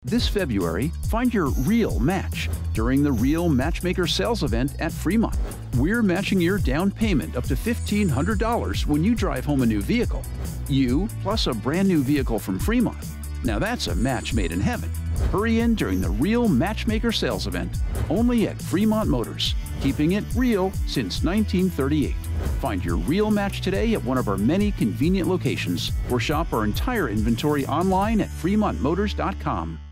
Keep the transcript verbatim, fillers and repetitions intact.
This February, find your real match during the Real Matchmaker sales event at Fremont. We're matching your down payment up to fifteen hundred dollars when you drive home a new vehicle. You, plus a brand new vehicle from Fremont. Now that's a match made in heaven. Hurry in during the Real Matchmaker sales event, only at Fremont Motors, keeping it real since nineteen thirty-eight. Find your real match today at one of our many convenient locations or shop our entire inventory online at fremont motors dot com.